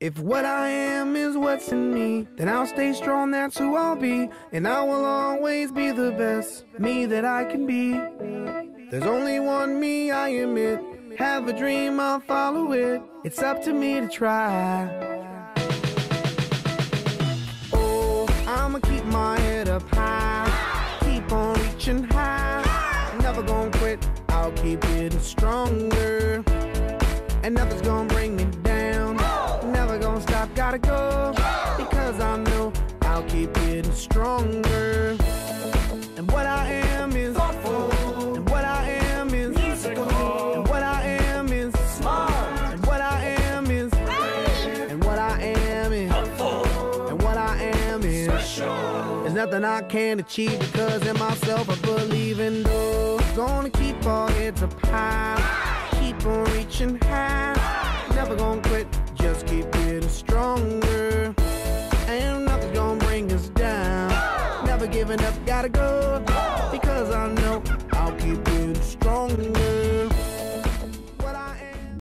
If what I am is what's in me, then I'll stay strong, that's who I'll be. And I will always be the best me that I can be. There's only one me, I admit. Have a dream, I'll follow it. It's up to me to try. Oh, I'ma keep my head up high, keep on reaching high. Never gonna quit, I'll keep getting stronger. And nothing's gonna bring me down. Never gonna stop, gotta go. Because I know I'll keep getting stronger. And what I am is thoughtful. And what I am is musical. And what I am is smart. And what I am is brave. And what I am is helpful. And what I am is special. There's nothing I can't achieve because in myself I believe in. Though gonna keep our heads up high, keep on reaching high. Never gonna quit, just keep getting stronger. Ain't nothing gonna bring us down. Never giving up, gotta go.